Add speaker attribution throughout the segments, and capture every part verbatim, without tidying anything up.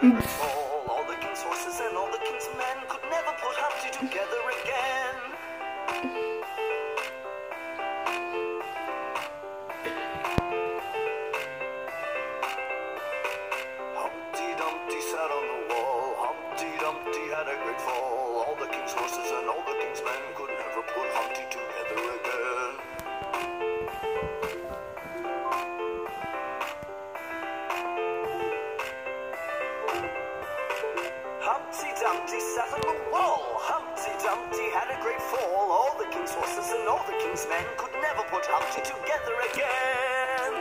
Speaker 1: a great fall. All the king's horses and all the king's men could never put Humpty together again. Humpty Dumpty sat on the wall. Humpty Dumpty had a great fall. All the king's horses and all the king's men could never put Humpty together again. Humpty Dumpty sat on the wall. Humpty Dumpty had a great fall. All the king's horses and all the king's men could never put Humpty together again.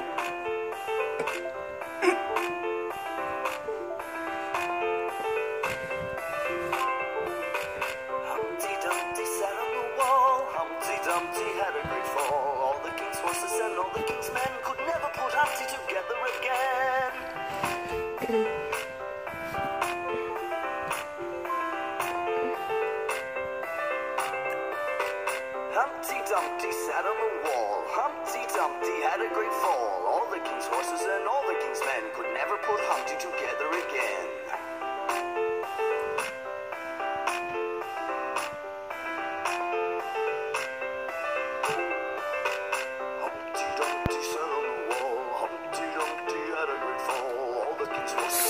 Speaker 1: Humpty Dumpty sat on the wall. Humpty Dumpty had a great fall. All the king's horses and all the king's men could never put Humpty together again. Humpty Dumpty sat on the wall. Humpty Dumpty had a great fall. All the king's horses and all the king's men could never put Humpty together again. Humpty Dumpty sat on the wall. Humpty Dumpty had a great fall. All the king's horses